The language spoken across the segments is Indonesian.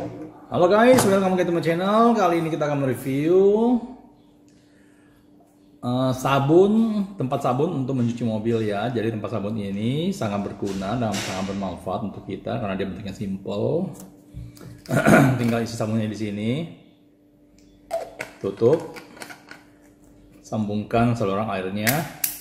Halo guys, welcome ke teman channel. Kali ini kita akan mereview sabun, tempat sabun untuk mencuci mobil ya. Jadi tempat sabun ini sangat berguna dan sangat bermanfaat untuk kita karena dia bentuknya simple. Tinggal isi sabunnya di sini, tutup, sambungkan saluran airnya,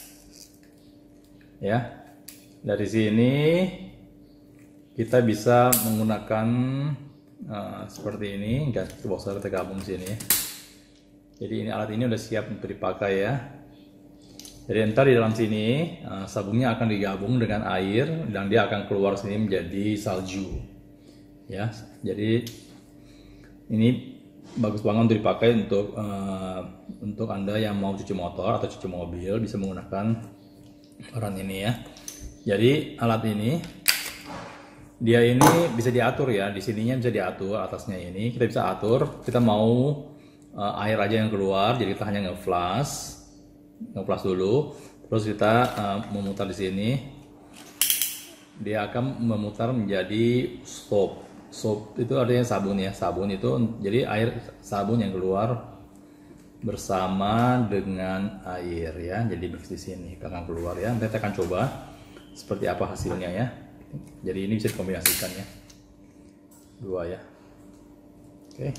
ya. Dari sini kita bisa menggunakan seperti ini, gas washer tergabung sini. Jadi ini alat ini udah siap untuk dipakai ya. Jadi ntar di dalam sini sabunnya akan digabung dengan air dan dia akan keluar sini menjadi salju. Ya, jadi ini bagus banget untuk dipakai untuk Anda yang mau cuci motor atau cuci mobil, bisa menggunakan alat ini ya. Jadi alat ini dia ini bisa diatur ya, di sininya bisa diatur, atasnya ini kita bisa atur, kita mau air aja yang keluar, jadi kita hanya ngeflash dulu, terus kita memutar di sini, dia akan memutar menjadi soap itu artinya sabun ya, sabun itu jadi air sabun yang keluar bersama dengan air ya, jadi mix di sini akan keluar ya. Nanti kita akan coba seperti apa hasilnya ya. Jadi ini bisa dikombinasikan ya, dua ya. Oke.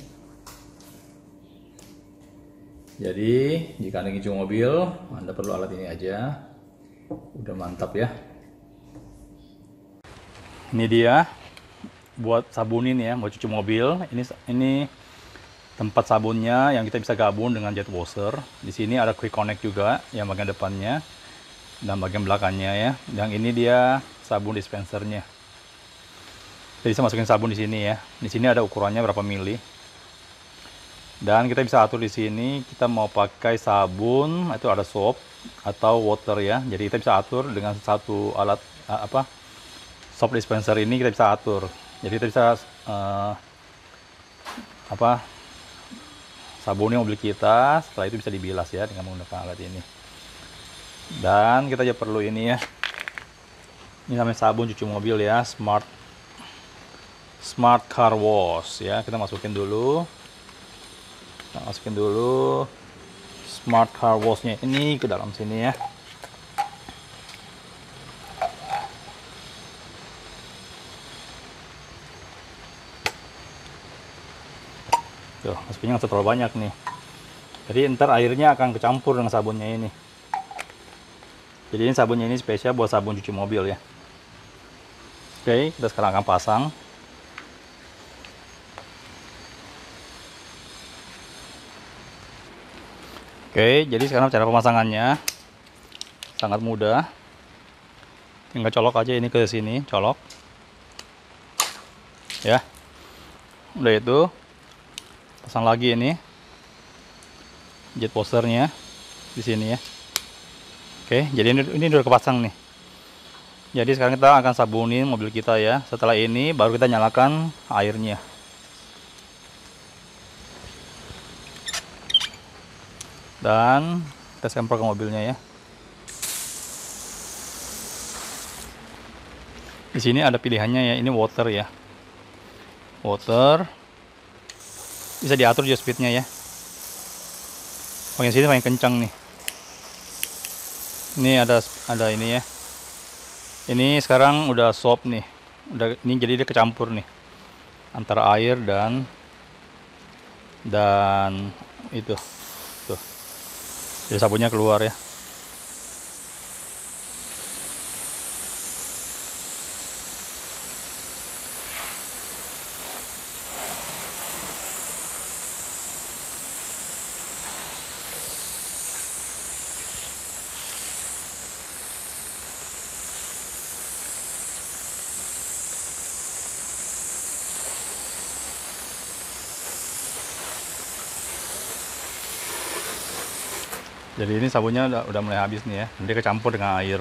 Jadi jika Anda ingin cuci mobil, Anda perlu alat ini aja. Udah mantap ya. Ini dia buat sabunin ya, buat cuci mobil. Ini tempat sabunnya yang kita bisa gabung dengan jet washer. Di sini ada quick connect juga yang bagian depannya dan bagian belakangnya ya. Yang ini dia sabun dispensernya. Jadi bisa masukin sabun di sini ya. Di sini ada ukurannya berapa mili. Dan kita bisa atur di sini kita mau pakai sabun, itu ada soap atau water ya. Jadi kita bisa atur dengan satu alat soap dispenser ini kita bisa atur. Jadi kita bisa sabunnya mobil kita, setelah itu bisa dibilas ya dengan menggunakan alat ini. Dan kita aja perlu ini ya. Ini namanya sabun cuci mobil ya, Smart Car Wash ya. Kita masukin dulu. Smart Car Wash-nya ini ke dalam sini ya. Tuh, masukinnya nggak terlalu banyak nih. Jadi ntar airnya akan kecampur dengan sabunnya ini. Jadi ini sabunnya ini spesial buat sabun cuci mobil ya. Oke, kita sekarang akan pasang. Oke, jadi sekarang cara pemasangannya sangat mudah. Tinggal colok aja ini ke sini, colok. Ya. Udah itu, pasang lagi ini jet washernya di sini ya. Oke, jadi ini udah kepasang nih. Jadi sekarang kita akan sabunin mobil kita ya. Setelah ini baru kita nyalakan airnya. Dan kita semprot ke mobilnya ya. Di sini ada pilihannya ya, ini water ya. Water. Bisa diatur juga speednya ya. Bagian sini paling kencang nih. Ini ada ini ya. Ini sekarang udah soap nih. Ini jadi dia kecampur nih antara air dan itu. Tuh. Jadi sabunnya keluar ya. Jadi ini sabunnya udah mulai habis nih ya. Nanti kecampur dengan air.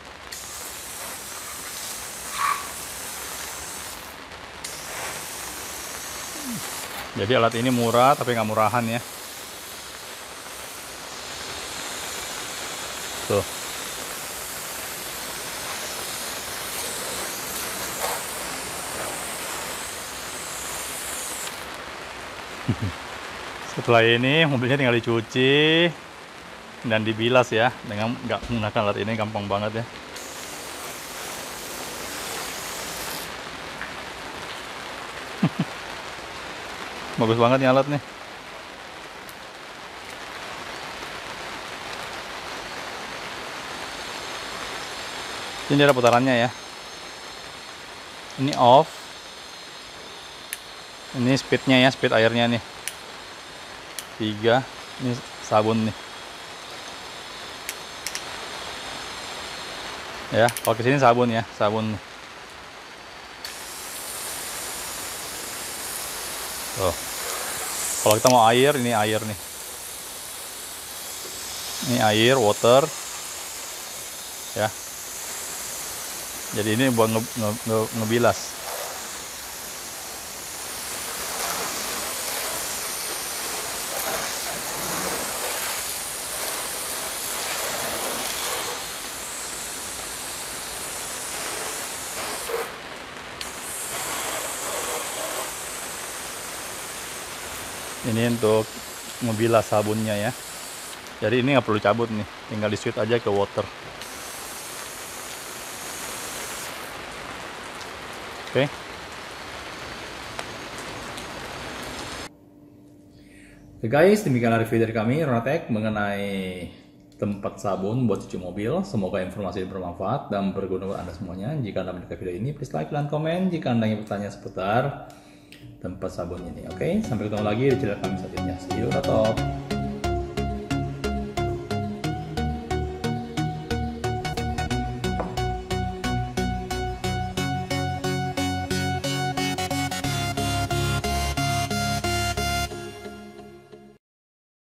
Jadi alat ini murah tapi nggak murahan ya. Tuh. Setelah ini mobilnya tinggal dicuci dan dibilas ya, dengan nggak menggunakan alat ini gampang banget ya. Bagus banget nih alat nih. Ini ada putarannya ya. Ini off. Ini speednya ya, speed airnya nih 3. Ini sabun nih ya. Kalau kesini sabun ya, sabun. Oh, kalau kita mau air, ini air nih. Ini air, water ya. Jadi ini buat ngebilas. Ini untuk ngebilas sabunnya ya. Jadi ini nggak perlu cabut nih, tinggal di switch aja ke water. Oke. Oke guys, demikianlah review dari kami Ronatech mengenai tempat sabun buat cuci mobil. Semoga informasi ini bermanfaat dan berguna buat Anda semuanya. Jika Anda menyukai video ini, please like dan komen. Jika Anda ingin bertanya seputar tempat sabun ini. Oke, sampai ketemu lagi di channel kami selanjutnya. See you, Ronatech.